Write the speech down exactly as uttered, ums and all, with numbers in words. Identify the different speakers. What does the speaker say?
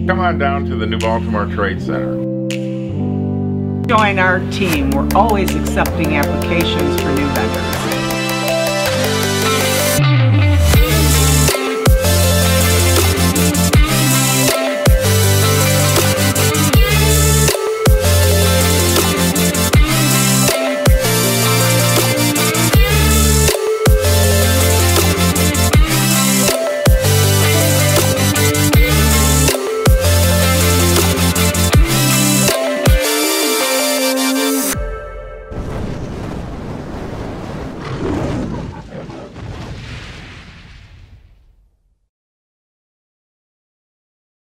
Speaker 1: Come on down to the New Baltimore Trade Center.
Speaker 2: Join our team. We're always accepting applications for new vendors.